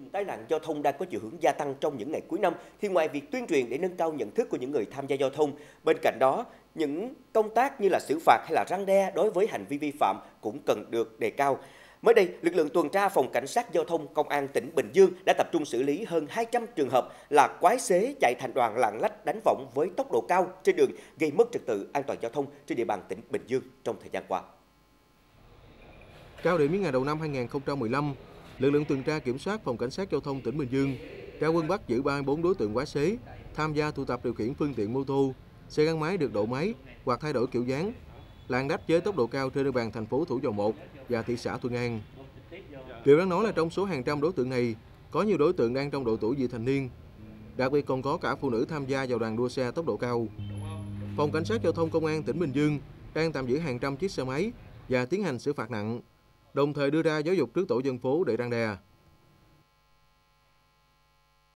những tai nạn giao thông đang có chiều hướng gia tăng trong những ngày cuối năm, thì ngoài việc tuyên truyền để nâng cao nhận thức của những người tham gia giao thông, bên cạnh đó, những công tác như là xử phạt hay là răn đe đối với hành vi vi phạm cũng cần được đề cao. Mới đây, lực lượng tuần tra phòng cảnh sát giao thông công an tỉnh Bình Dương đã tập trung xử lý hơn 200 trường hợp là quái xế chạy thành đoàn lạng lách đánh võng với tốc độ cao trên đường, gây mất trật tự an toàn giao thông trên địa bàn tỉnh Bình Dương trong thời gian qua. Cao điểm những ngày đầu năm 2015, lực lượng tuần tra kiểm soát phòng cảnh sát giao thông tỉnh Bình Dương ra quân bắt giữ 34 đối tượng quái xế tham gia tụ tập điều khiển phương tiện mô tô, xe gắn máy được độ máy hoặc thay đổi kiểu dáng, lạng lách với tốc độ cao trên địa bàn thành phố Thủ Dầu Một và thị xã Thuận An. Điều đáng nói là trong số hàng trăm đối tượng này, có nhiều đối tượng đang trong độ tuổi vị thành niên, đặc biệt còn có cả phụ nữ tham gia vào đoàn đua xe tốc độ cao. Phòng cảnh sát giao thông công an tỉnh Bình Dương đang tạm giữ hàng trăm chiếc xe máy và tiến hành xử phạt nặng, đồng thời đưa ra giáo dục trước tổ dân phố để răn đe.